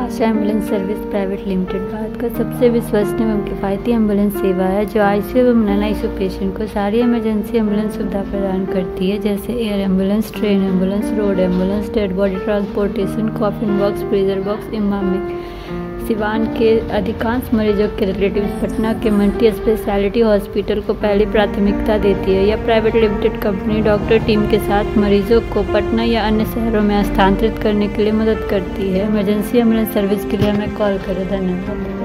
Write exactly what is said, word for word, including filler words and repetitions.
आशा ambulance service private limited Bharat का सबसे विश्वसनीय एवं किफ़ायती एम्बुलेंस सेवा है जो आईसीयू एवं नॉन आईसीयू पेशेंट को सारी इमरजेंसी एम्बुलेंस सुविधा प्रदान करती है, जैसे air ambulance, train ambulance, road ambulance, dead body transportation, coffin box, freezer box, इमामी। सिवान के अधिकांश मरीजों के रिलेटिव पटना के मल्टी स्पेशलिटी हॉस्पिटल को पहली प्राथमिकता देती है। यह private limited company doctor team के साथ मरीजों को पटना या अन्य शहरों में स्थानांतरित करने के लिए मदद करती है। इमरजेंसी एम्बुलेंस सर्विस के लिए हमें कॉल करें। धन्यवाद।